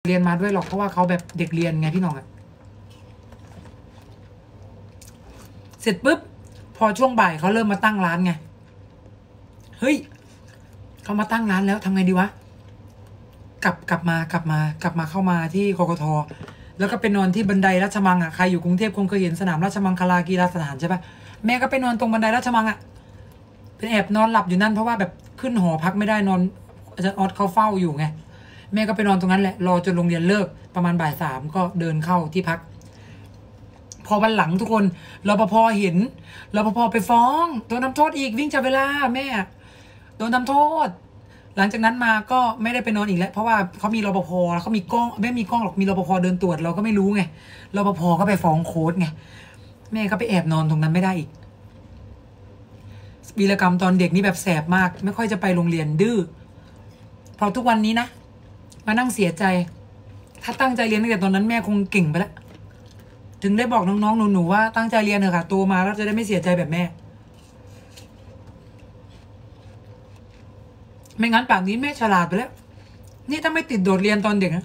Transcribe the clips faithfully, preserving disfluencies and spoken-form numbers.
เรียนมาด้วยหรอกเพราะว่าเขาแบบเด็กเรียนไงพี่น้องอะเสร็จปุ๊บพอช่วงบ่ายเขาเริ่มมาตั้งร้านไงเฮ้ยเขามาตั้งร้านแล้วทำไงดีวะกลับกลับมากลับมากลับมาเข้ามาที่กกทแล้วก็ไปนอนที่บันไดราชมังอ่ะใครอยู่กรุงเทพคงเคยเห็นสนามราชมังคลากีฬาสถานใช่ปะแม่ก็ไปนอนตรงบันไดราชมังอ่ะเป็นแอบนอนหลับอยู่นั่นเพราะว่าแบบขึ้นหอพักไม่ได้นอนอาจารย์ออสเขาเฝ้าอยู่ไงแม่ก็ไปนอนตรงนั้นแหละรอจนโรงเรียนเลิกประมาณบ่ายสามก็เดินเข้าที่พักพอวันหลังทุกคนรปภเห็นรปภไปฟ้องโดนทำโทษอีกวิ่งจับเวลาแม่โดนทำโทษหลังจากนั้นมาก็ไม่ได้ไปนอนอีกแล้วเพราะว่าเขามีรปภแล้วเขามีกล้องไม่มีกล้องหรอกมีรปภเดินตรวจเราก็ไม่รู้ไงรปภก็ไปฟ้องโค้ชไงแม่ก็ไปแอบนอนตรงนั้นไม่ได้อีกวีรกรรมตอนเด็กนี่แบบแสบมากไม่ค่อยจะไปโรงเรียนดื้อพอทุกวันนี้นะมานั่งเสียใจถ้าตั้งใจเรียนตั้งแต่ตอนนั้นแม่คงเก่งไปแล้วถึงได้บอกน้องๆหนูๆว่าตั้งใจเรียนเถอะค่ะโตมาแล้วจะได้ไม่เสียใจแบบแม่ไม่งั้นป่านนี้แม่ฉลาดไปแล้วนี่ถ้าไม่ติดโดดเรียนตอนเด็กนะ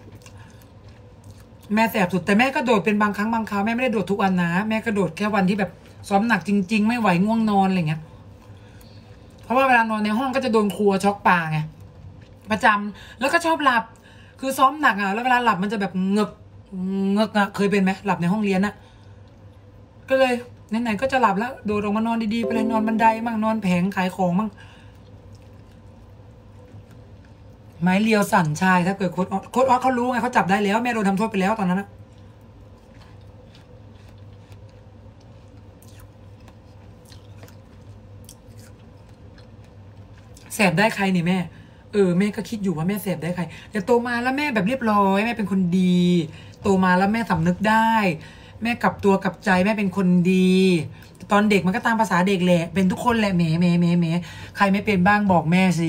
แม่แสบสุดแต่แม่ก็โดดเป็นบางครั้งบางคราวแม่ไม่ได้โดดทุกวันนะแม่ก็โดดแค่วันที่แบบซ้อมหนักจริงๆไม่ไหวง่วงนอนอะไรเงี้ยเพราะว่าเวลานอนในห้องก็จะโดนครูช็อกปาไงประจำแล้วก็ชอบหลับคือซ้อมหนักอ่ะแล้วเวลาหลับมันจะแบบเงึกเงึกอะเคยเป็นไหมหลับในห้องเรียนอะก็เลยไหนๆก็จะหลับแล้วโดดออกมานอนดีๆไปเลยนอนบันไดมั่งนอนแผงขายของมั่งไม้เรียวสั่นชายถ้าเกิดโค้ดออสโค้ดออสเขารู้ไงเขาจับได้แล้วแม่โดนทำโทษไปแล้วตอนนั้นนะแสบได้ใครนี่แม่เออแม่ก็คิดอยู่ว่าแม่แสบได้ใครแต่โตมาแล้วแม่แบบเรียบร้อยแม่เป็นคนดีโตมาแล้วแม่สำนึกได้แม่กลับตัวกลับใจแม่เป็นคนดีตอนเด็กมันก็ตามภาษาเด็กแหละเป็นทุกคนแหละแหมแหมแหมแหมใครไม่เป็นบ้างบอกแม่สิ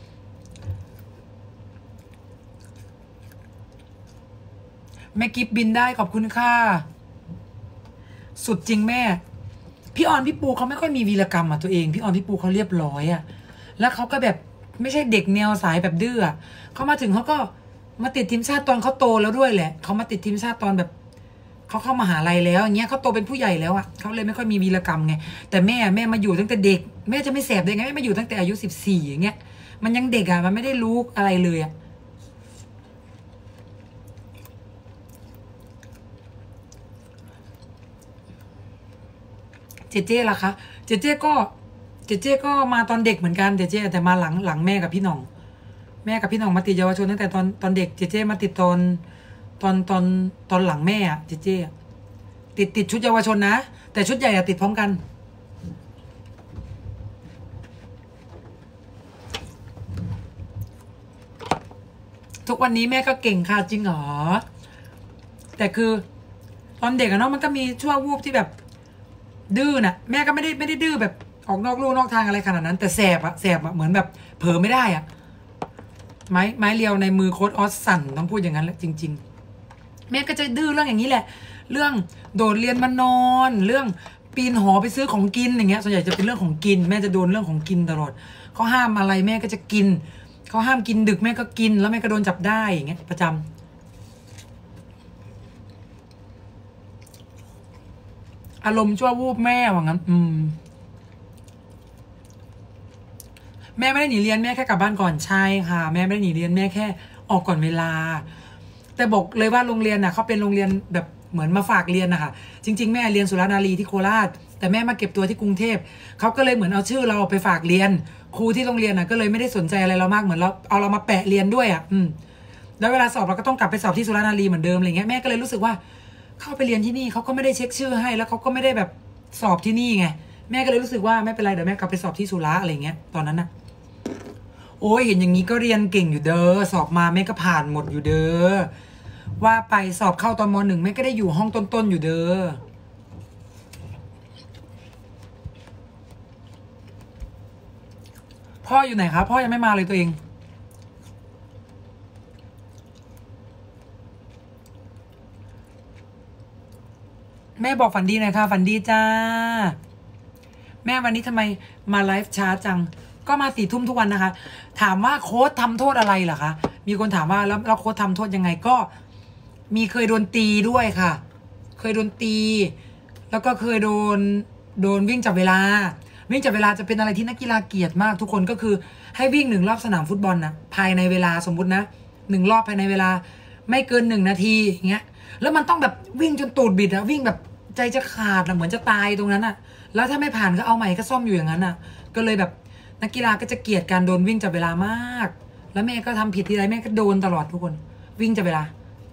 แม่กิฟบินได้ขอบคุณค่ะสุดจริงแม่พี่ออนพี่ปูเขาไม่ค่อยมีวีรกรรมอ่ะตัวเองพี่ออนพี่ปูเขาเรียบร้อยอ่ะแล้วเขาก็แบบไม่ใช่เด็กแนวสายแบบดื้อเขามาถึงเขาก็มาติดทีมชาติตอนเขาโตแล้วด้วยแหละเขามาติดทีมชาติตอนแบบเขาเข้ามหาลัยแล้วอย่างเงี้ยเขาโตเป็นผู้ใหญ่แล้วอ่ะเขาเลยไม่ค่อยมีวีรกรรมไงแต่แม่แม่มาอยู่ตั้งแต่เด็กแม่จะไม่แสบได้ไงแม่มาอยู่ตั้งแต่อายุสิบสี่อย่างเงี้ยมันยังเด็กอ่ะมันไม่ได้รู้อะไรเลยอ่ะเจเจล่ะคะเจเจก็เจเจก็มาตอนเด็กเหมือนกันเจเจแต่มาหลังหลังแม่กับพี่หน่องแม่กับพี่หน่องมาติดเยาวชนตั้งแต่ตอนตอนเด็กเจเจมาติดตอนตอนตอนตอนหลังแม่อะเจเจติดติดชุดเยาวชนนะแต่ชุดใหญ่อะติดพร้อมกันทุกวันนี้แม่ก็เก่งค่ะจริงเหรอแต่คือตอนเด็กอะเนาะมันก็มีช่วงวูบที่แบบดื้อน่ะแม่ก็ไม่ได้ไม่ได้ดื้อแบบออกนอกลู่นอกทางอะไรขนาดนั้นแต่แสบอะแสบอะเหมือนแบบเผลอไม่ได้อะไม้ไม้เรียวในมือโค้ดออสสั่นต้องพูดอย่างนั้นแหละจริงๆแม่ก็จะดื้อเรื่องอย่างนี้แหละเรื่องโดดเรียนมานอนเรื่องปีนหอไปซื้อของกินอย่างเงี้ยส่วนใหญ่จะเป็นเรื่องของกินแม่จะโดนเรื่องของกินตลอดเขาห้ามอะไรแม่ก็จะกินเขาห้ามกินดึกแม่ก็กินแล้วแม่ก็โดนจับได้อย่างเงี้ยประจำอารมณ์ชั่ววูบแม่ว่างั้นอืมแม่ไม่ได้หนีเรียนแม่แค่กลับบ้านก่อนใช่ค่ะแม่ไม่ได้หนีเรียนแม่แค่ออกก่อนเวลาแต่บอกเลยว่าโรงเรียนน่ะเขาเป็นโรงเรียนแบบเหมือนมาฝากเรียนนะคะจริงๆแม่เรียนสุรนารีที่โคราชแต่แม่มาเก็บตัวที่กรุงเทพเขาก็เลยเหมือนเอาชื่อเราไปฝากเรียนครูที่โรงเรียนน่ะก็เลยไม่ได้สนใจอะไรเรามากเหมือนเราเอาเรามาแปะเรียนด้วยอ่ะอืมแล้วเวลาสอบเราก็ต้องกลับไปสอบที่สุรนารีเหมือนเดิมอะไรเงี้ยแม่ก็เลยรู้สึกว่าเข้าไปเรียนที่นี่เขาก็ไม่ได้เช็คชื่อให้แล้วเขาก็ไม่ได้แบบสอบที่นี่ไงแม่ก็เลยรู้สึกว่าไม่เป็นไรเดี๋ยวแม่กลับไปสอบที่สุราอะไรเงี้ยตอนนั้นน่ะโอ้ยเห็นอย่างนี้ก็เรียนเก่งอยู่เด้อสอบมาแม่ก็ผ่านหมดอยู่เด้อว่าไปสอบเข้าตอนมหนึ่งแม่ก็ได้อยู่ห้องต้นๆอยู่เด้อพ่ออยู่ไหนคะพ่อยังไม่มาเลยตัวเองแม่บอกฝันดีหน่อยค่ะฝันดีจ้าแม่วันนี้ทำไมมาไลฟ์ช้าจังก็มาสี่ทุ่มทุกวันนะคะถามว่าโค้ชทำโทษอะไรเหรอคะมีคนถามว่าแล้วแล้วโค้ชทำโทษยังไงก็มีเคยโดนตีด้วยค่ะ เคยโดนตี แล้วก็เคยโดนโดนวิ่งจับเวลาวิ่งจับเวลาจะเป็นอะไรที่นักกีฬาเกลียดมากทุกคนก็คือให้วิ่งหนึ่งรอบสนามฟุตบอลนะภายในเวลาสมมุตินะหนึ่งรอบภายในเวลาไม่เกินหนึ่งนาทีอย่างเงี้ยแล้วมันต้องแบบวิ่งจนตูดบิดอะวิ่งแบบใจจะขาดอะเหมือนจะตายตรงนั้นอะแล้วถ้าไม่ผ่านก็เอาใหม่ก็ซ่อมอยู่อย่างนั้นอะก็เลยแบบนักกีฬาก็จะเกลียดการโดนวิ่งจับเวลามาก แล้วแม่ก็ทำผิดทีไรแม่ก็โดนตลอดทุกคนวิ่งจับเวลา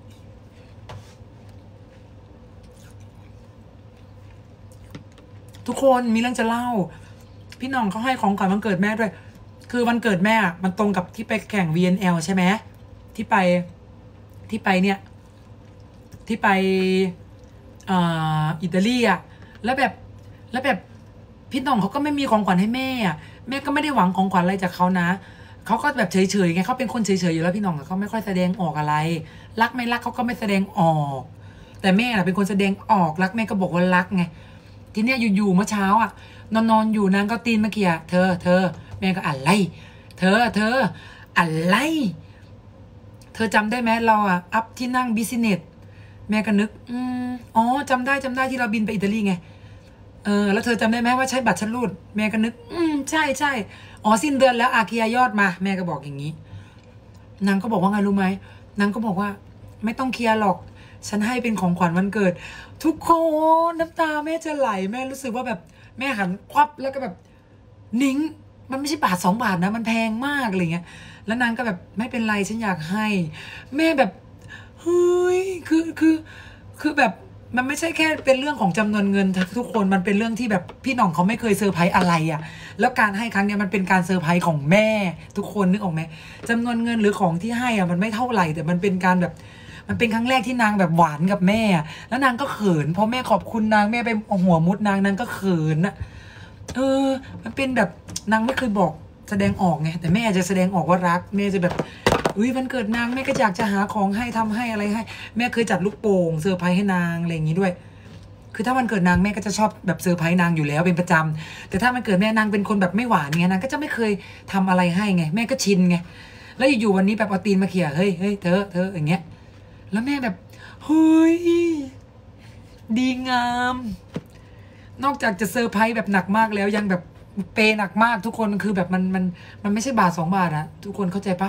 ทุกคนมีเรื่องจะเล่าพี่น้องเขาให้ของขวัญวันเกิดแม่ด้วยคือวันเกิดแม่มันตรงกับที่ไปแข่ง วี เอ็น แอล ใช่ไหมที่ไปที่ไปเนี่ยที่ไปอ่าอิตาลีอ่ะแล้วแบบแล้วแบบพี่น้องเขาก็ไม่มีของขวัญให้แม่อ่ะแม่ก็ไม่ได้หวังของขวัญอะไรจากเขานะเขาก็แบบเฉยๆไงเขาเป็นคนเฉยๆอยู่แล้วพี่น้องเขาไม่ค่อยแสดงออกอะไรรักไม่รักเขาก็ไม่แสดงออกแต่แม่น่ะเป็นคนแสดงออกรักแม่ก็บอกว่ารักไงทีเนี้ยอยู่ๆเมื่อเช้าอ่ะนอนนอนอยู่นางก็ตีนเมื่อกี้เธอเธอแม่ก็อะไรเธอเธออะไรเธอจำได้ไหมเราอ่ะอัพที่นั่งบิสเนสแม่ก็นึกอืมอ๋อจำได้จำได้ที่เราบินไปอิตาลีไงเออแล้วเธอจำได้ไหมว่าใช้บัตรฉันรูดแม่ก็นึกอืมใช่ใช่อ๋อสิ้นเดือนแล้วอาเคลียร์ยอดมาแม่ก็บอกอย่างนี้นางก็บอกว่าไงรู้ไหมนางก็บอกว่าไม่ต้องเคลียร์หรอกฉันให้เป็นของขวัญวันเกิดทุกคนน้ำตาแม่จะไหลแม่รู้สึกว่าแบบแม่หันควับแล้วก็แบบนิ้งมันไม่ใช่บาทสองบาทนะมันแพงมากอะไรเงี้ยแล้วนางก็แบบไม่เป็นไรฉันอยากให้แม่แบบเฮ้ยคือคือคือแบบมันไม่ใช่แค่เป็นเรื่องของจำนวนเงินทุกคนมันเป็นเรื่องที่แบบพี่น้องเขาไม่เคยเซอร์ไพรส์อะไรอ่ะแล้วการให้ครั้งนี้มันเป็นการเซอร์ไพรส์ของแม่ทุกคนนึกออกไหมจำนวนเงินหรือของที่ให้อ่ะมันไม่เท่าไหร่แต่มันเป็นการแบบมันเป็นครั้งแรกที่นางแบบหวานกับแม่แล้วนางก็เขินพอแม่ขอบคุณนางแม่ไปหัวมุดนางนางก็เขินอ่ะเออมันเป็นแบบนางไม่เคยบอกแสดงออกไงแต่แม่จะแสดงออกว่ารักแม่จะแบบอุ้ยวันเกิดนางแม่ก็อยากจะหาของให้ทำให้อะไรให้แม่เคยจัดลูกโป่งเซอร์ไพรส์ให้นางอะไรอย่างนี้ด้วยคือถ้าวันเกิดนางแม่ก็จะชอบแบบเซอร์ไพรส์นางอยู่แล้วเป็นประจำแต่ถ้ามันเกิดแม่นางเป็นคนแบบไม่หวานไงนางก็จะไม่เคยทำอะไรให้ไงแม่ก็ชินไงแล้วอยู่ๆวันนี้แบบเอาตีนมาเขี่ยเฮ้ยเฮ้ยเธอเธออย่างเงี้ยแล้วแม่แบบเฮ้ยดีงามนอกจากจะเซอร์ไพรส์แบบหนักมากแล้วยังแบบเปย์หนักมากทุกคนคือแบบมันมันมันไม่ใช่บาทสองบาทอะทุกคนเข้าใจปะ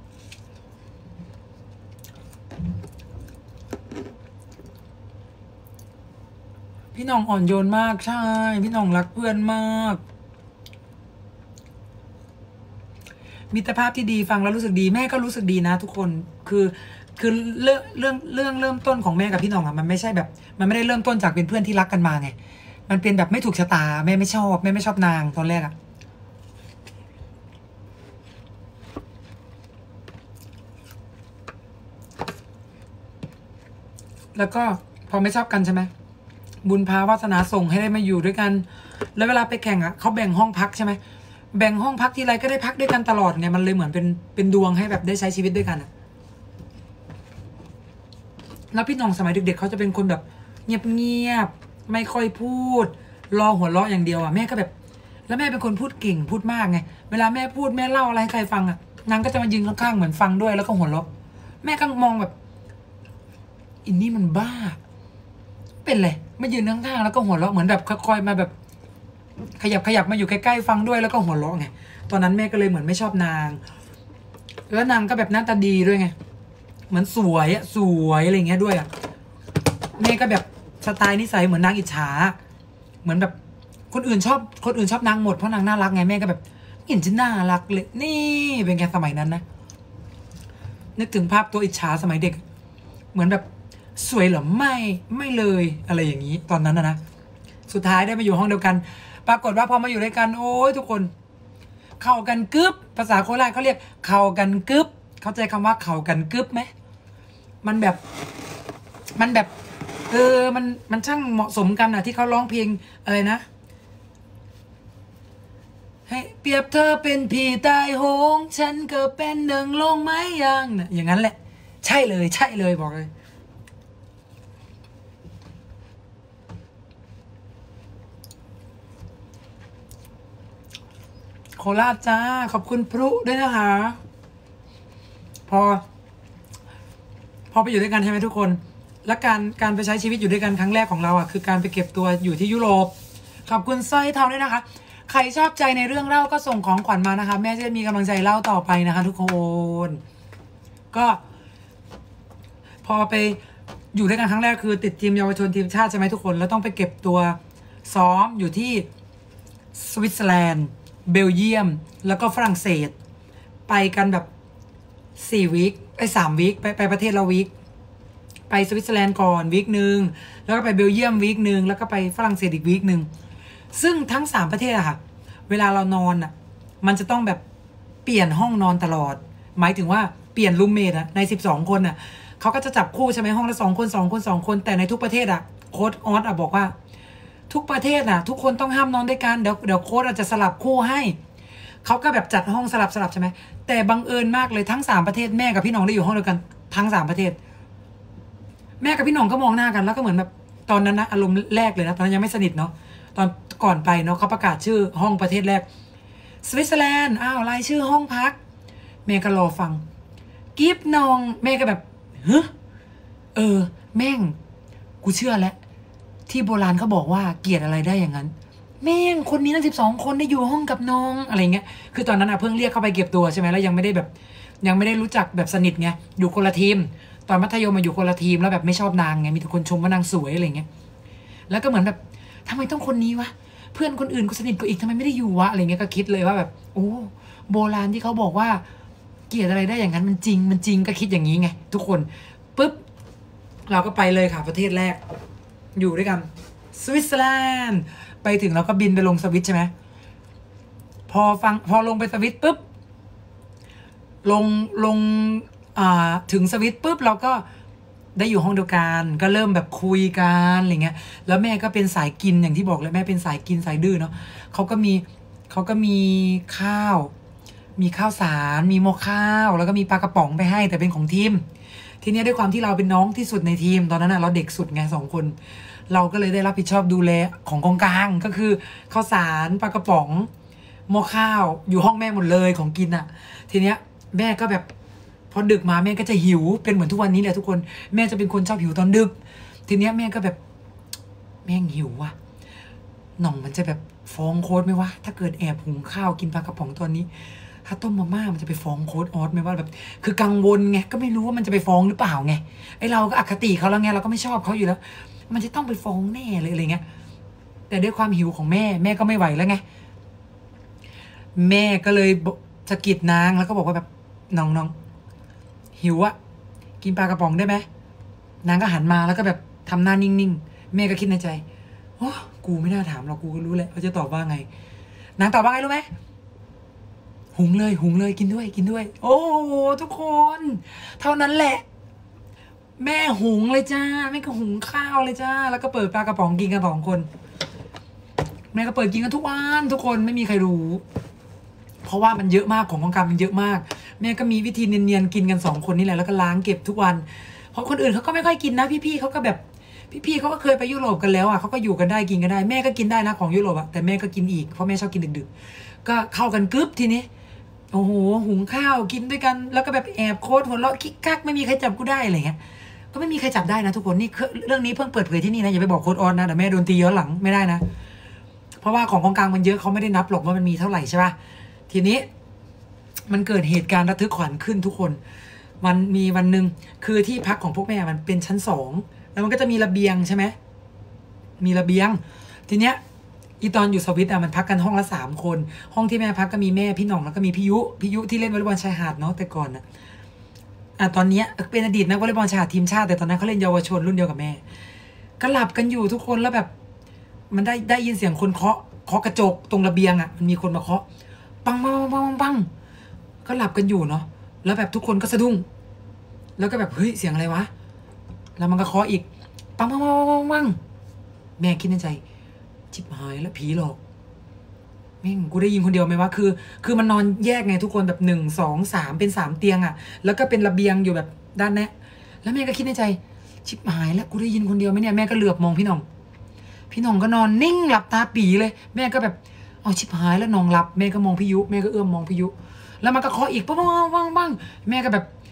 พี่น้องอ่อนโยนมากใช่พี่น้องรักเพื่อนมากมิตรภาพที่ดีฟังแล้วรู้สึกดีแม่ก็รู้สึกดีนะทุกคนคือคือเรื่องเรื่องเรื่องเริ่มต้นของแม่กับพี่น้องอะมันไม่ใช่แบบมันไม่ได้เริ่มต้นจากเป็นเพื่อนที่รักกันมาไงมันเป็นแบบไม่ถูกชะตาแม่ไม่ชอบแม่ไม่ชอบนางตอนแรกอะแล้วก็พอไม่ชอบกันใช่ไหมบุญพาวาสนาส่งให้ได้มาอยู่ด้วยกันแล้วเวลาไปแข่งอ่ะเขาแบ่งห้องพักใช่ไหมแบ่งห้องพักทีไรก็ได้พักด้วยกันตลอดไงมันเลยเหมือนเป็นเป็นดวงให้แบบได้ใช้ชีวิตด้วยกันอ่ะแล้วพี่น้องสมัยเด็กๆเขาจะเป็นคนแบบเงียบๆไม่ค่อยพูดรอหัวเราะอย่างเดียวอ่ะแม่ก็แบบแล้วแม่เป็นคนพูดเก่งพูดมากไงเวลาแม่พูดแม่เล่าอะไรให้ใครฟังอ่ะนางก็จะมายืนข้างๆเหมือนฟังด้วยแล้วก็หัวเราะแม่ก็มองแบบอินนี่มันบ้าเป็นเลยมายืนข้างๆแล้วก็หัวเราะเหมือนแบบคอยมาแบบขยับขยับมาอยู่ใกล้ๆฟังด้วยแล้วก็หัวเราะไงตอนนั้นแม่ก็เลยเหมือนไม่ชอบนางแล้วนางก็แบบหน้าตาดีด้วยไงเหมือนสวยอะสวยอะไรเงี้ยด้วยอะแม่ก็แบบสไตล์นิสัยเหมือนนางอิจฉาเหมือนแบบคนอื่นชอบคนอื่นชอบนางหมดเพราะนางน่ารักไงแม่ก็แบบเห็นจะน่ารักเลยนี่เป็นไงสมัยนั้นนะนึกถึงภาพตัวอิจฉาสมัยเด็กเหมือนแบบสวยเหรอไม่ไม่เลยอะไรอย่างนี้ตอนนั้นนะนะสุดท้ายได้มาอยู่ห้องเดียวกันปรากฏว่าพอมาอยู่ด้วยกันโอ้ยทุกคนเข้ากันกึบภาษาโคราชเขาเรียกเข้ากันกึบเข้าใจคำว่าเข้ากันกึบไหมมันแบบมันแบบเออมันมันช่างเหมาะสมกันนะที่เขาร้องเพลงอะไรนะให้เปรียบเธอเป็นผีตายโหงฉันก็เป็นหนึ่งลงไม้ยางนะอย่างนั้นแหละใช่เลยใช่เลยบอกเลยโคราชจ้าขอบคุณพรุด้วยนะคะพอพอไปอยู่ด้วยกันใช่ไหมทุกคนและการการไปใช้ชีวิตอยู่ด้วยกันครั้งแรกของเราอ่ะคือการไปเก็บตัวอยู่ที่ยุโรปขอบคุณสร้อยทองด้วยนะคะใครชอบใจในเรื่องเล่าก็ส่งของขวัญมานะคะแม่จะมีกำลังใจเล่าต่อไปนะคะทุกคนก็พอไปอยู่ด้วยกันครั้งแรกคือติดทีมเยาวชนทีมชาติใช่ไหมทุกคนแล้วต้องไปเก็บตัวซ้อมอยู่ที่สวิตเซอร์แลนด์เบลเยียมแล้วก็ฝรั่งเศสไปกันแบบสี่วีคไปสามวีคไปไปประเทศละวีคไปสวิตเซอร์แลนด์ก่อนวีคหนึ่งแล้วก็ไปเบลเยียมวีคหนึ่งแล้วก็ไปฝรั่งเศสอีกวีคหนึ่งซึ่งทั้งสามประเทศอะค่ะเวลาเรานอนอะมันจะต้องแบบเปลี่ยนห้องนอนตลอดหมายถึงว่าเปลี่ยนรูมเมทอะในสิบสองคนอะเขาก็จะจับคู่ใช่ไหมห้องละสองคนสองคนสองคนแต่ในทุกประเทศอะโค้ชออสอะบอกว่าทุกประเทศอะทุกคนต้องห้ามนอนด้วยกันเดี๋ยวเดี๋ยวโค้ชอาจจะสลับคู่ให้เขาก็แบบจัดห้องสลับสลับใช่ไหมแต่บังเอิญมากเลยทั้งสามประเทศแม่กับพี่น้องได้อยู่ห้องเดียวกันทั้งสามประเทศแม่กับพี่น้องก็มองหน้ากันแล้วก็เหมือนแบบตอนนั้นนะอารมณ์แรกเลยนะตอนนั้นยังไม่สนิทเนาะตอนก่อนไปเนาะเขาประกาศชื่อห้องประเทศแรกสวิตเซอร์แลนด์อ้าวรายชื่อห้องพักแม่ก็รอฟังกิฟนองแม่ก็แบบเฮ้เออแม่งกูเชื่อแล้วที่โบราณเขาบอกว่าเกลียดอะไรได้อย่างนั้นแม่งคนนี้ทั้งสิบสองคนได้อยู่ห้องกับน้องอะไรเงี้ยคือตอนนั้นอะเพิ่งเรียกเข้าไปเก็บตัวใช่ไหมแล้วยังไม่ได้แบบยังไม่ได้รู้จักแบบสนิทไงอยู่คนละทีมตอนมัธยมมาอยู่คนละทีมแล้วแบบไม่ชอบนางไงมีแต่คนชมว่านางสวยอะไรเงี้ยแล้วก็เหมือนแบบทำไมต้องคนนี้วะเพื่อนคนอื่นก็สนิทกูอีกทำไมไม่ได้อยู่วะอะไรเงี้ยก็คิดเลยว่าแบบโอ้โบราณที่เขาบอกว่าเกลียดอะไรได้อย่างนั้นมันจริงมันจริงก็คิดอย่างนี้ไงทุกคนปุ๊บเราก็ไปเลยค่ะประเทศแรกอยู่ด้วยกันสวิตเซอร์แลนด์ไปถึงเราก็บินไปลงสวิตใช่ไหมพอฟังพอลงไปสวิตปุ๊บลงลงอ่าถึงสวิตปุ๊บเราก็ได้อยู่ห้องเดียวกันก็เริ่มแบบคุยกันอะไรเงี้ยแล้วแม่ก็เป็นสายกินอย่างที่บอกเลยแม่เป็นสายกินสายดื้อเนาะเขาก็มีเขาก็มีข้าวมีข้าวสารมีหม้อข้าวแล้วก็มีปลากระป๋องไปให้แต่เป็นของทีมทีนี้ด้วยความที่เราเป็นน้องที่สุดในทีมตอนนั้นนะเราเด็กสุดไงสองคนเราก็เลยได้รับผิดชอบดูแลของกองกลางก็คือข้าวสารปลากระป๋องหม้อข้าวอยู่ห้องแม่หมดเลยของกินอ่ะทีเนี้ยแม่ก็แบบพอดึกมาแม่ก็จะหิวเป็นเหมือนทุกวันนี้แหละทุกคนแม่จะเป็นคนชอบหิวตอนดึกทีเนี้ยแม่ก็แบบแม่งหิวว่ะหน่องมันจะแบบฟ้องโค้ดไหมวะถ้าเกิดแอบหุงข้าวกินปลากระป๋องตอนนี้ถ้าต้มมาม่ามันจะไปฟ้องโค้ดออสไหมว่าแบบคือกังวลไงก็ไม่รู้ว่ามันจะไปฟ้องหรือเปล่าไงไอเราก็อคติเขาแล้วไงเราก็ไม่ชอบเขาอยู่แล้วมันจะต้องไปฟ้องแน่เลยอะไรเงี้ยแต่ด้วยความหิวของแม่แม่ก็ไม่ไหวแล้วไงแม่ก็เลยสะกิดนางแล้วก็บอกว่าแบบน้องน้องหิวอะกินปลากระป๋องได้ไหมนางก็หันมาแล้วก็แบบทำหน้านิ่งๆแม่ก็คิดในใจโอ้กูไม่น่าถามหรอกกูก็รู้แหละเขาจะตอบว่าไงนางตอบว่าไงรู้ไหมหุงเลยหุงเลยกินด้วยกินด้วยโอ้โหทุกคนเท่านั้นแหละแม่หุงเลยจ้าแม่ก็หุงข้าวเลยจ้าแล้วก็เปิดปลากระป๋องกินกันสองคนแม่ก็เปิดกินกันทุกวันทุกคนไม่มีใครรู้เพราะว่ามันเยอะมากของกองกลางมันเยอะมากแม่ก็มีวิธีเนียนๆกินกันสองคนนี่แหละแล้วก็ล้างเก็บทุกวันเพราะคนอื่นเขาก็ไม่ค่อยกินนะพี่ๆเขาก็แบบพี่ๆเขาก็เคยไปยุโรปกันแล้วอ่ะเขาก็อยู่กันได้กินกันได้แม่ก็กินได้นะของยุโรปอ่ะแต่แม่ก็กินอีกเพราะแม่ชอบกินดึกๆก็เข้ากันกึ๊บทีนี้โอ้โหหุงข้าวกินด้วยกันแล้วก็แบบแอบโค้ดหัวเราะคิกคักไม่มีใครจับกูได้อะไรเงี้ยก็ไม่มีใครจับได้นะทุกคนนี่เรื่องนี้เพิ่งเปิดเผยที่นี่นะอย่าไปบอกโค้ดออนนะเดี๋ยวแม่โดนตีย้อนหลังไม่ได้นะเพราะว่าของกองกลางมันเยอะเขาไม่ได้นับหรอกว่ามันมีเท่าไหร่ใช่ป่ะทีนี้มันเกิดเหตุการณ์ระทึกขวัญขึ้นทุกคนมันมีวันหนึ่งคือที่พักของพวกแม่มันเป็นชั้นสองแล้วมันก็จะมีระเบียงใช่ไหมมีระเบียงทีเนี้ยอีตอนอยู่สวิตอ่ะมันพักกันห้องละสามคนห้องที่แม่พักก็มีแม่พี่หน่องแล้วก็มีพี่ยุพี่ยุที่เล่นวอลเลย์บอลชายหาดเนาะแต่ก่อนอ่ะอ่ะตอนนี้เป็นอดีตนักวอลเลย์บอลชายหาดทีมชาติแต่ตอนนั้นเขาเล่นเยาวชนรุ่นเดียวกับแม่ก็หลับกันอยู่ทุกคนแล้วแบบมันได้ได้ยินเสียงคนเคาะเคาะกระจกตรงระเบียงอ่ะมันมีคนมาเคาะปังปังปังปังปังก็หลับกันอยู่เนาะแล้วแบบทุกคนก็สะดุ้งแล้วก็แบบเฮ้ยเสียงอะไรวะแล้วมันก็เคาะอีกปังปังปังปังปังแม่คิดในใจชิบหายแล้วผีหลอกแม่งกูได้ยินคนเดียวไหมวะคือคือมันนอนแยกไงทุกคนแบบหนึ่งสองสามเป็นสามเตียงอ่ะแล้วก็เป็นระเบียงอยู่แบบด้านนี้แล้วแม่ก็คิดในใจชิบหายแล้วกูได้ยินคนเดียวไหมเนี่ยแม่ก็เหลือบมองพี่น้องพี่น้องก็นอนนิ่งหลับตาปีเลยแม่ก็แบบอ๋อชิบหายแล้วน้องหลับแม่ก็มองพี่ยุแม่ก็เอื้อมมองพี่ยุแล้วมันก็เคาะอีกปังปังปังปังแม่ก็แบบ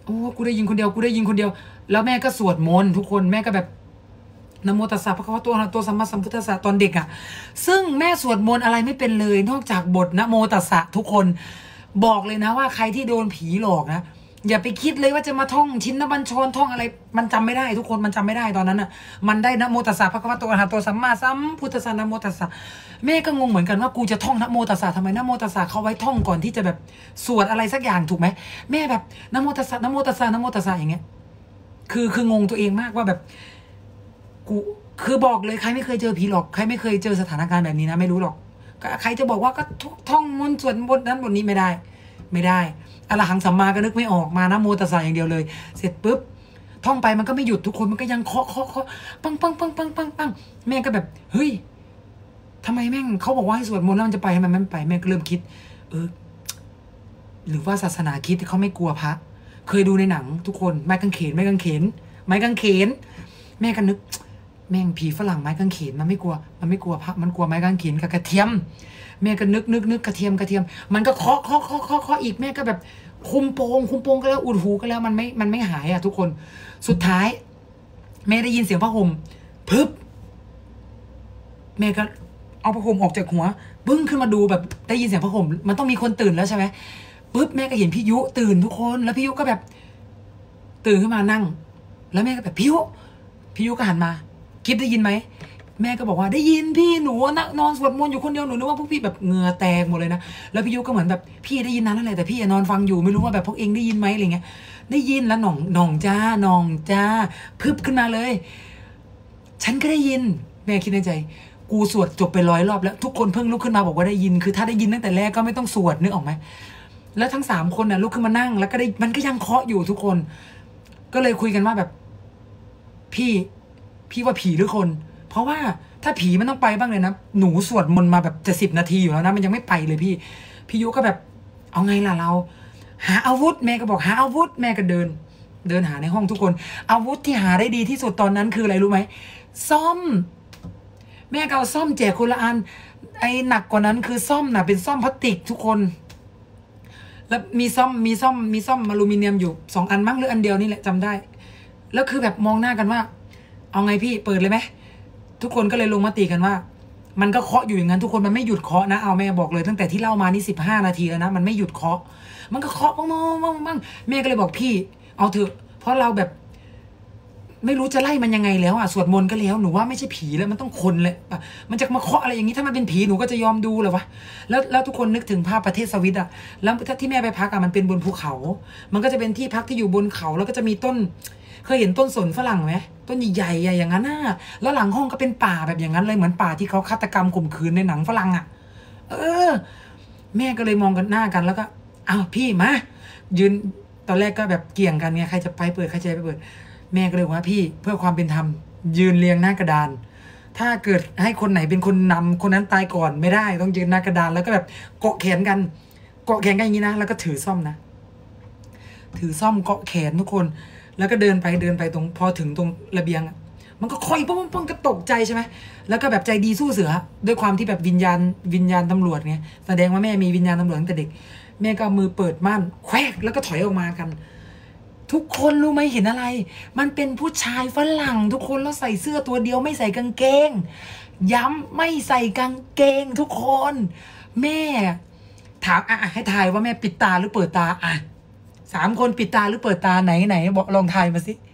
โอ้กูได้ยินคนเดียวกูได้ยินคนเดียวแล้วแม่ก็สวดมนต์ทุกคนแม่ก็แบบนะโมตัสสะพระคัมภีร์ตัวนะตัวสัมมาสัมพุทธัสสะตอนเด็กอ่ะซึ่งแม่สวดมนต์อะไรไม่เป็นเลยนอกจากบทนะโมตัสสะทุกคนบอกเลยนะว่าใครที่โดนผีหลอกนะอย่าไปคิดเลยว่าจะมาท่องชินบัญชรท่องอะไรมันจำไม่ได้ทุกคนมันจำไม่ได้ตอนนั้นอ่ะมันได้นะโมตัสสะพระคัมภีร์ตัวนะตัวสัมมาสัมพุทธัสสะนะโมตัสสะแม่ก็งงเหมือนกันว่ากูจะท่องนะโมตัสสะทำไมนะโมตัสสะเขาไว้ท่องก่อนที่จะแบบสวดอะไรสักอย่างถูกไหมแม่แบบนะโมตัสสะนะโมตัสสะนะโมตัสสะอย่างเงี้ยคือคืองงตัวเองมากว่าแบบกูคือบอกเลยใครไม่เคยเจอผีหลอกใครไม่เคยเจอสถานการณ์แบบนี้นะไม่รู้หรอกใครจะบอกว่าก็ท่องมนต์สวดบทนั้นบทนี้ไม่ได้ไม่ได้อรหังสัมมาก็นึกไม่ออกมานะโมตัสสะอย่างเดียวเลยเสร็จปุ๊บท่องไปมันก็ไม่หยุดทุกคนมันก็ยังเคาะเคาะเคาะปังปังปังปังปังปังแม่ก็แบบเฮ้ยทำไมแม่งเขาบอกว่าให้สวดมนต์แล้วมันจะไปทำไมมันไม่ไปแม่ก็เริ่มคิดเออหรือว่าศาสนาคริสต์เขาไม่กลัวพระเคยดูในหนังทุกคนไม้กางเขนไม้กางเขนไม้กางเขนแม่ก็นึกแม่งผีฝรั่งไม้กางเขนมันไม่กลัวมันไม่กลัวพระมันกลัวไม้กางเขนกับกระเทียมแม่ก็นึกนึกนึกกระเทียมกระเทียมมันก็เคาะเคาะเคาะเคาะเคาะอีกแม่ก็แบบคุมโปงคุมโปงก็แล้วอุดหูก็แล้วมันไม่มันไม่หายอ่ะทุกคนสุดท้ายแม่ได้ยินเสียงผ้าห่มปึ๊บแม่ก็เอาผ้าห่มออกจากหัวบึ้งขึ้นมาดูแบบได้ยินเสียงผ้าห่มมันต้องมีคนตื่นแล้วใช่ไหมปึ๊บแม่ก็เห็นพี่ยุตื่นทุกคนแล้วพี่ยุก็แบบตื่นขึ้นมานั่งแล้วแม่ก็แบบพี่ยุพี่ยุก็หันมากิ๊บได้ยินไหมแม่ก็บอกว่าได้ยินพี่หนูนั่งนอนสวดมนต์อยู่คนเดียวหนูนึกว่าพวกพี่แบบเหงื่อแตกหมดเลยนะแล้วพี่ยุก็เหมือนแบบพี่ได้ยินนั้นนั่นแหละแต่พี่นอนฟังอยู่ไม่รู้ว่าแบบพวกเองได้ยินไหมอะไรเงี้ยได้ยินแล้วหน่องหน่องจ้าหน่องจ้าพึบขึ้นมาเลยฉันก็ได้ยินแม่คิดในใจกูสวดจบไปร้อยรอบแล้วทุกคนเพิ่งลุกขึ้นมาบอกว่าได้ยินคือถ้าได้ยินตั้งแต่แรกก็ไม่ต้องสวดนึกออกไหมแล้วทั้งสามคนน่ะลุกขึ้นมานั่งแล้วก็ได้มันก็ยังเคาะอยู่ทุกคนก็เลยคุยกันว่าแบบพี่พี่ว่าผีหรือคนเพราะว่าถ้าผีมันต้องไปบ้างเลยนะหนูสวดมนต์มาแบบจะสิบนาทีอยู่แล้วนะมันยังไม่ไปเลยพี่พี่ยุก็แบบเอาไงล่ะเราหาอาวุธแม่ก็บอกหาอาวุธแม่ก็เดินเดินหาในห้องทุกคนอาวุธที่หาได้ดีที่สุดตอนนั้นคืออะไรรู้ไหมซ่อมแม่ก็เอาซ่อมแจกคนละอันไอ้หนักกว่านั้นคือซ่อมน่ะเป็นซ่อมพลาสติกทุกคนแล้วมีซ่อมมีซ่อมมีซ่อมอลูมิเนียมอยู่สองอันมั้งหรืออันเดียวนี่แหละจำได้แล้วคือแบบมองหน้ากันว่าเอาไงพี่เปิดเลยไหมทุกคนก็เลยลงมติกันว่ามันก็เคาะอยู่อย่างนั้นทุกคนมันไม่หยุดเคาะนะเอาแม่บอกเลยตั้งแต่ที่เล่ามานี่สิบห้านาทีแล้วนะมันไม่หยุดเคาะมันก็เคาะบ้างบ้างบ้างบ้างแม่ก็เลยบอกพี่เอาเถอะเพราะเราแบบไม่รู้จะไล่มันยังไงแล้วอ่ะสวดมนต์ก็แล้วหนูว่าไม่ใช่ผีแล้วมันต้องคนเลยมันจะมาเคาะอะไรอย่างนี้ถ้ามันเป็นผีหนูก็จะยอมดูเหรอวะแล้วแล้วทุกคนนึกถึงภาพประเทศสวิตอ่ะแล้วที่แม่ไปพักอ่ะมันเป็นบนภูเขามันก็จะเป็นที่พักที่อยู่บนเขาแล้วก็จะมีต้นเคยเห็นต้นสนฝรั่งไหมต้นใหญ่ๆอย่างนั้นน่ะแล้วหลังห้องก็เป็นป่าแบบอย่างนั้นเลยเหมือนป่าที่เขาฆาตกรรมข่มขืนในหนังฝรั่งอ่ะเออแม่ก็เลยมองกันหน้ากันแล้วก็อ้าวพี่มายืนตอนแรกก็แบบเกี่ยงกันไงใครจะไปเปิดใครจะไปเปิดแม่ก็เลยว่าพี่เพื่อความเป็นธรรมยืนเรียงหน้ากระดานถ้าเกิดให้คนไหนเป็นคนนำคนนั้นตายก่อนไม่ได้ต้องยืนหน้ากระดานแล้วก็แบบเกาะแขนกันเกาะแขนกันอย่างนี้นะแล้วก็ถือซ่อมนะถือซ่อมเกาะแขนทุกคนแล้วก็เดินไปเดินไปตรงพอถึงตรงระเบียงมันก็ค่อยป้องป้องก็ตกใจใช่ไหมแล้วก็แบบใจดีสู้เสือด้วยความที่แบบวิญญาณวิญญาณตำรวจไงแสดงว่าแม่มีวิญญาณตำรวจตั้งแต่เด็กแม่ก็มือเปิดม่านแควกแล้วก็ถอยออกมากันทุกคนรู้ไหมเห็นอะไรมันเป็นผู้ชายฝรั่งทุกคนแล้วใส่เสื้อตัวเดียวไม่ใส่กางเกงย้ำไม่ใส่กางเกงทุกคนแม่ถามอ่ะให้ทายว่าแม่ปิดตาหรือเปิดตาอ่ะสามคนปิดตาหรือเปิดตาไหนไหนบอกลองทายมาสิ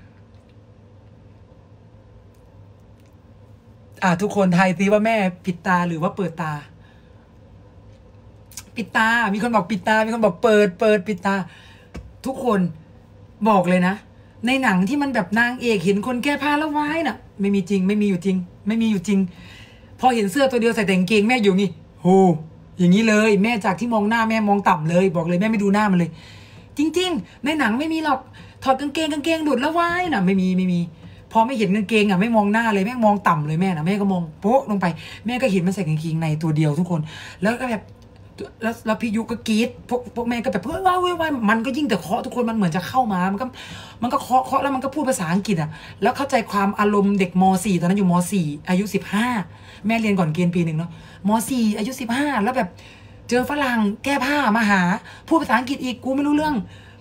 อ่ะทุกคนทายสิว่าแม่ปิดตาหรือว่าเปิดตาปิดตามีคนบอกปิดตามีคนบอกเปิดเปิดปิดตาทุกคนบอกเลยนะในหนังที่มันแบบนางเอกเห็นคนแก้ผ้าแล้วว้ายน่ะไม่มีจริงไม่มีอยู่จริงไม่มีอยู่จริงพอเห็นเสื้อตัวเดียวใส่แต่กางเกงแม่อยู่นี่โหอย่างนี้เลยแม่จากที่มองหน้าแม่มองต่ำเลยบอกเลยแม่ไม่ดูหน้ามันเลยจริงๆในหนังไม่มีหรอกถอดกางเกงกางเกงหลุดแล้วว้ายน่ะไม่มีไม่มีพอไม่เห็นกางเกงอ่ะไม่มองหน้าเลยแม่มองต่ำเลยแม่น่ะแม่ก็มองโป๊ะลงไปแม่ก็เห็นมันใส่กางเกงในตัวเดียวทุกคนแล้วก็แบบแล้วแล้วพี่ยุก็กรี๊ดพวกพวกแม่ก็แบบเฮ้ยว้าวว้าวมันก็ยิ่งแต่เคาะทุกคนมันเหมือนจะเข้ามามันก็มันก็เคาะเคาะแล้วมันก็พูดภาษาอังกฤษอ่ะแล้วเข้าใจความอารมณ์เด็กม.สี่ตอนนั้นอยู่ม.สี่อายุสิบห้าแม่เรียนก่อนเกณฑ์ปีหนึ่งเนาะม.สี่อายุสิบห้าแล้วแบบเจอฝรั่งแก้ผ้ามาหาพูดภาษาอังกฤษอีกกูไม่รู้เรื่อง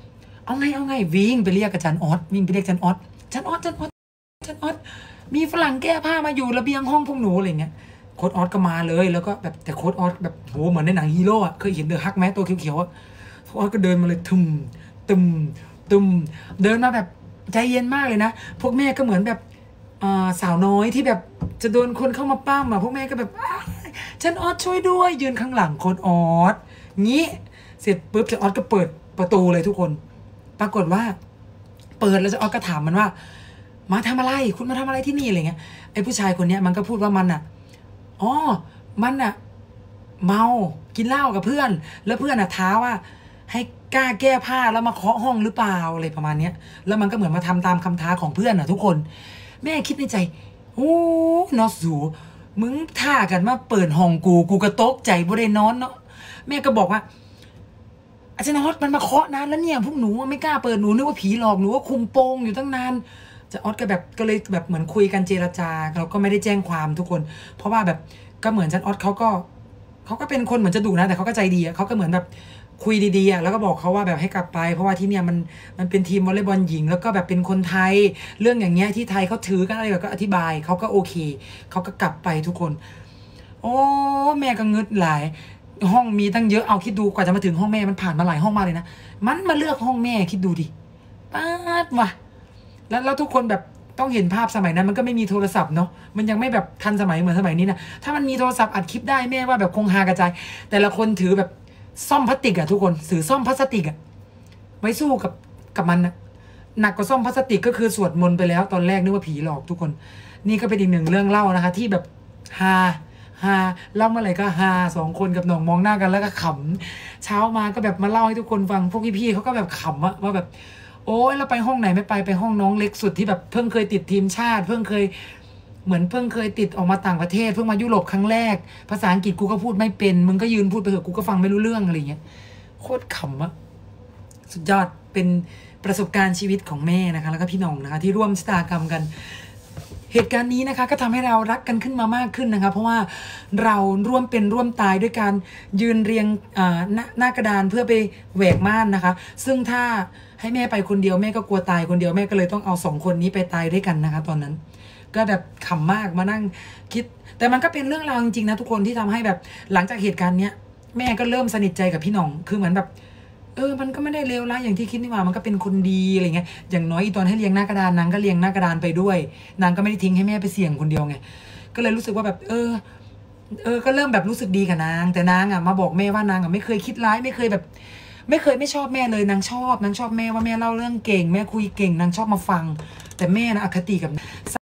เอาไงเอาไงวิ่งไปเรียกอาจารย์ออสวิ่งไปเรียกอาจารย์ออสอาจารย์ออสอาจารย์ออสอาจารย์ออสมีฝรั่งแก้ผ้ามาอยู่ระเบียงห้องพวกหนูอะไรเงี้ยโค้ดออสก็มาเลยแล้วก็แบบแต่โค้ดออสแบบโหเหมือนในหนังฮีโร่อะเคยเห็นเดอะฮักไหมตัวเขียวๆอะโค้ดออสก็เดินมาเลยทึมตึมตึมเดินมาแบบใจเย็นมากเลยนะพวกแม่ก็เหมือนแบบสาวน้อยที่แบบจะโดนคนเข้ามาปั้มอะพวกแม่ก็แบบฉันออสช่วยด้วยยืนข้างหลังโค้ดออสงี้เสร็จปุ๊บจะออสก็เปิดประตูเลยทุกคนปรากฏว่าเปิดแล้วจะออสก็ถามมันว่ามาทำอะไรคุณมาทำอะไรที่นี่อะไรเงี้ยไอ้ผู้ชายคนนี้มันก็พูดว่ามันอ่ะอ๋อมันอ่ะเมากินเหล้ากับเพื่อนแล้วเพื่อนอ่ะท้าว่าให้กล้าแก้ผ้าแล้วมาเคาะห้องหรือเปล่าอะไรประมาณเนี้ยแล้วมันก็เหมือนมาทำตามคำท้าของเพื่อนอ่ะทุกคนแม่คิดในใจโอ้นอสูมึงท่ากันมาเปิดห้องกูกูก็ตกใจบ่ได้นอนเนาะแม่ก็บอกว่าอาจารย์ออสมันมาเคาะนานแล้วเนี่ยพวกหนูไม่กล้าเปิดหนูนึกว่าผีหลอกหนูว่าคุมโปงอยู่ตั้งนานจะออสก็แบบก็เลยแบบเหมือนคุยกันเจรจาเราก็ไม่ได้แจ้งความทุกคนเพราะว่าแบบก็เหมือนอาจารย์ออสเขาก็เขาก็เป็นคนเหมือนจะดุนะแต่เขาก็ใจดีอะเขาก็เหมือนแบบคุยดีๆอะแล้วก็บอกเขาว่าแบบให้กลับไปเพราะว่าที่เนี่ยมันมันเป็นทีมวอลเลย์บอลหญิงแล้วก็แบบเป็นคนไทยเรื่องอย่างเงี้ยที่ไทยเขาถือกันอะไรแบบก็อธิบายเขาก็โอเคเขาก็กลับไปทุกคนโอ้แม่ก็งึดหลายห้องมีตั้งเยอะเอาคิดดูกว่าจะมาถึงห้องแม่มันผ่านมาหลายห้องมากเลยนะมันมาเลือกห้องแม่คิดดูดิป๊าดว่ะแล้วแล้วทุกคนแบบต้องเห็นภาพสมัยนั้นมันก็ไม่มีโทรศัพท์เนาะมันยังไม่แบบทันสมัยเหมือนสมัยนี้นะถ้ามันมีโทรศัพท์อัดคลิปได้แม่ว่าแบบคงฮากระจายแต่ละคนถือแบบซ่อมพลาสติกอะทุกคนถือซ่อมพลาสติกอะไว้สู้กับกับมันนะหนักกว่าซ่อมพลาสติกก็คือสวดมนต์ไปแล้วตอนแรกนึกว่าผีหลอกทุกคนนี่ก็เป็นอีกหนึ่งเรื่องเล่านะคะที่แบบฮาฮาเล่าเมื่อไหร่ก็ฮาสองคนกับหน่องมองหน้ากันแล้วก็ขำเช้ามาก็แบบมาเล่าให้ทุกคนฟังพวกพี่ๆเขาก็แบบขำอะว่าแบบโอ้ยเราไปห้องไหนไม่ไปไปห้องน้องเล็กสุดที่แบบเพิ่งเคยติดทีมชาติเพิ่งเคยเหมือนเพิ่งเคยติดออกมาต่างประเทศเพิ่งมายุโรปครั้งแรกภาษาอังกฤษกูก็พูดไม่เป็นมึงก็ยืนพูดไปเถอะกูก็ฟังไม่รู้เรื่องอะไรเงี้ยโคตรขำอะสุดยอดเป็นประสบการณ์ชีวิตของแม่นะคะแล้วก็พี่น้องนะคะที่ร่วมชะตากรรมกันเหตุการณ์นี้นะคะก็ทำให้เรารักกันขึ้นมามากขึ้นนะคะเพราะว่าเราร่วมเป็นร่วมตายด้วยการยืนเรียงหน้าหน้ากระดานเพื่อไปแหวกม่านนะคะซึ่งถ้าให้แม่ไปคนเดียวแม่ก็กลัวตายคนเดียวแม่ก็เลยต้องเอาสองคนนี้ไปตายด้วยกันนะคะตอนนั้นก็แบบขำมากมานั่งคิดแต่มันก็เป็นเรื่องราวจริงๆนะทุกคนที่ทำให้แบบหลังจากเหตุการณ์เนี้ยแม่ก็เริ่มสนิทใจกับพี่น้องคือเหมือนแบบเออมันก็ไม่ได้เลวร้ายอย่างที่คิดนี่หว่ามันก็เป็นคนดีอะไรเงี้ยอย่างน้อยอีตอนให้เลี้ยงหน้ากระดานนางก็เลี้ยงหน้ากระดานไปด้วยนางก็ไม่ได้ทิ้งให้แม่ไปเสี่ยงคนเดียวไงก็เลยรู้สึกว่าแบบเออเออก็เริ่มแบบรู้สึกดีกับนางแต่นางอ่ะมาบอกแม่ว่านางอ่ะไม่เคยคิดร้ายไม่เคยแบบไม่เคยไม่ชอบแม่เลยนางชอบนางชอบแม่ว่าแม่เล่าเรื่องเก่งแม่คุยเก่งนางชอบมาฟังแต่แม่นะอคติกับ